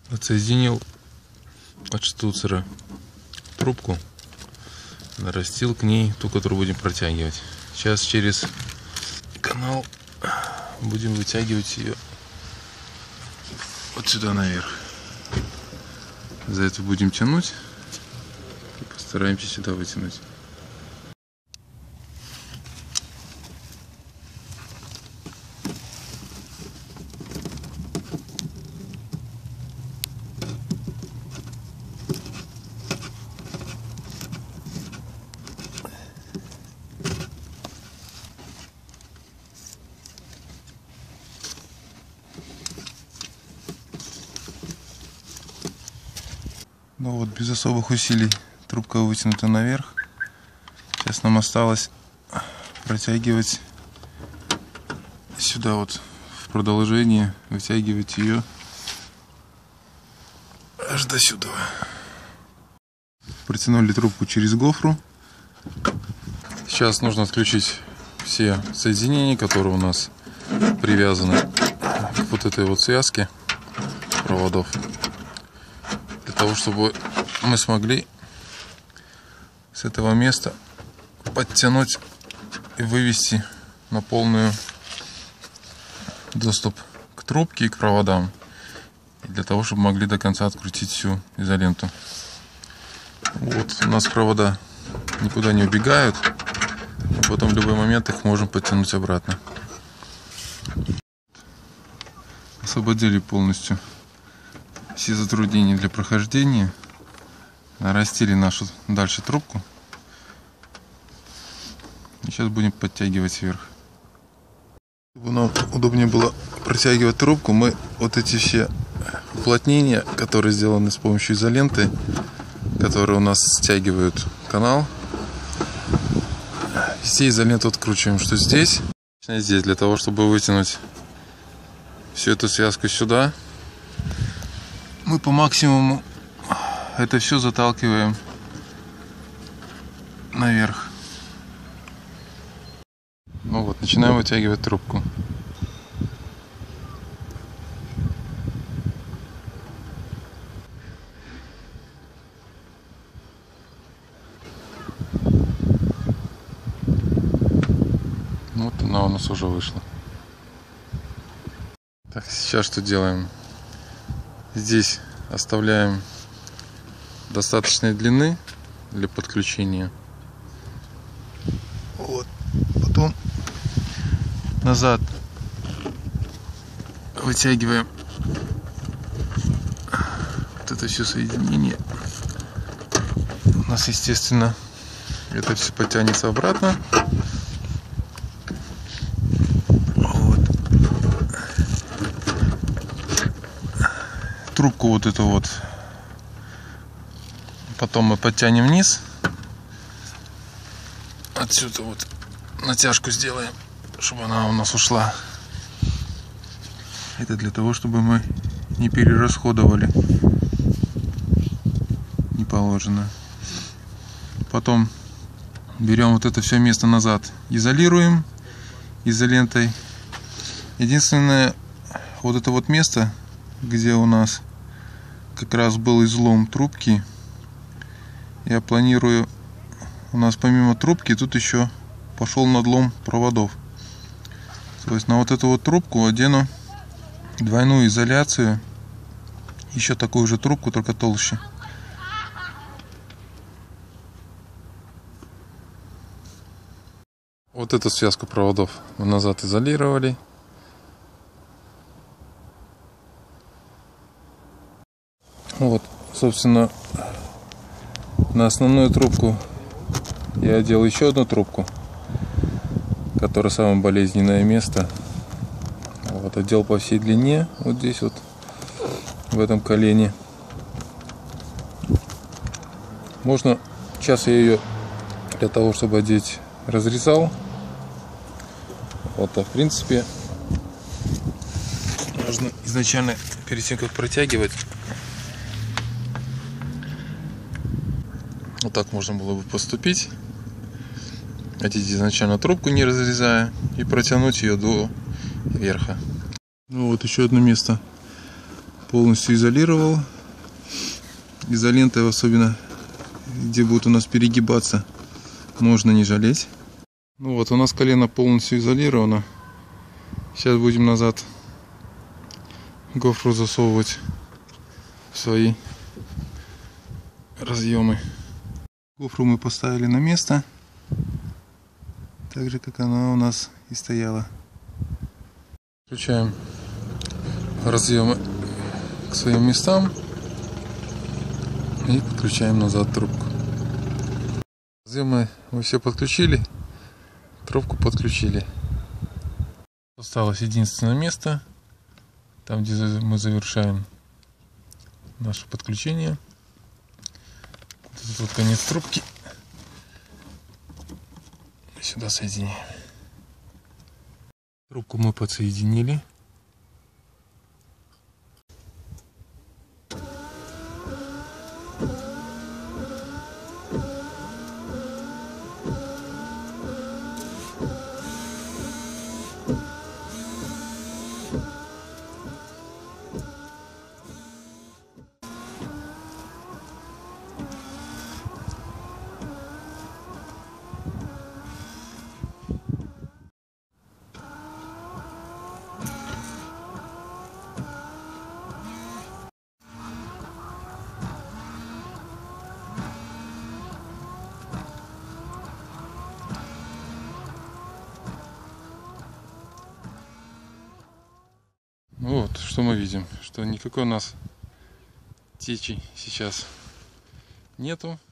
Отсоединил от штуцера трубку, нарастил к ней ту, которую будем протягивать. Сейчас через канал будем вытягивать ее вот сюда наверх. За это будем тянуть и постараемся сюда вытянуть. Ну вот, без особых усилий трубка вытянута наверх. Сейчас нам осталось протягивать сюда вот в продолжение, вытягивать ее аж до сюда. Протянули трубку через гофру. Сейчас нужно отключить все соединения, которые у нас привязаны к вот этой вот связке проводов, для того, чтобы мы смогли с этого места подтянуть и вывести на полную доступ к трубке и к проводам, и для того, чтобы могли до конца открутить всю изоленту. Вот у нас провода никуда не убегают, и потом в любой момент их можем подтянуть обратно. Освободили полностью все затруднения для прохождения, нарастили нашу дальше трубку и сейчас будем подтягивать вверх. Чтобы нам удобнее было протягивать трубку, мы вот эти все уплотнения, которые сделаны с помощью изоленты, которые у нас стягивают канал, все изоленту откручиваем, что здесь, для того, чтобы вытянуть всю эту связку сюда. Мы по максимуму это все заталкиваем наверх. Ну вот, начинаем вытягивать трубку. Вот она у нас уже вышла. Так, сейчас что делаем? Здесь оставляем достаточной длины для подключения. Вот. Потом назад вытягиваем вот это все соединение. У нас, естественно, это все потянется обратно. Трубку вот эту вот потом мы подтянем вниз. Отсюда вот натяжку сделаем, чтобы она у нас ушла. Это для того, чтобы мы не перерасходовали не положено. Потом берем вот это все место назад, изолируем изолентой. Единственное, вот это вот место, где у нас как раз был излом трубки, я планирую, у нас помимо трубки тут еще пошел надлом проводов. То есть на вот эту вот трубку одену двойную изоляцию, еще такую же трубку, только толще. Вот эту связку проводов мы назад изолировали. Вот, собственно, на основную трубку я одел еще одну трубку, которая самое болезненное место. Вот, одел по всей длине, вот здесь вот, в этом колене. Можно, сейчас я ее для того, чтобы одеть, разрезал. Вот, а в принципе, можно изначально, перед тем как протягивать, вот так можно было бы поступить. Одеть изначально трубку, не разрезая, и протянуть ее до верха. Ну вот еще одно место полностью изолировал. Изолентой, особенно где будет у нас перегибаться, можно не жалеть. Ну вот, у нас колено полностью изолировано. Сейчас будем назад гофру засовывать в свои разъемы. Гофру мы поставили на место, так же как она у нас и стояла. Включаем разъемы к своим местам и подключаем назад трубку. Разъемы мы все подключили, трубку подключили. Осталось единственное место, там где мы завершаем наше подключение. Тут вот конец трубки. Сюда соединяем. Трубку мы подсоединили. Вот, что мы видим, что никакой у нас течи сейчас нету.